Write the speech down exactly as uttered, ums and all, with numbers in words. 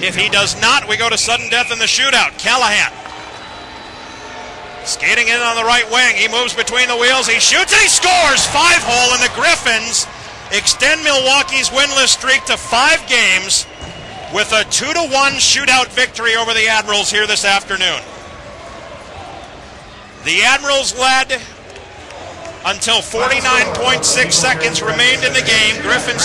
If he does not, we go to sudden death in the shootout. Callahan skating in on the right wing. He moves between the wheels. He shoots and he scores. Five hole, and the Griffins extend Milwaukee's winless streak to five games with a two to one shootout victory over the Admirals here this afternoon. The Admirals led until forty-nine point six seconds remained in the game. Griffins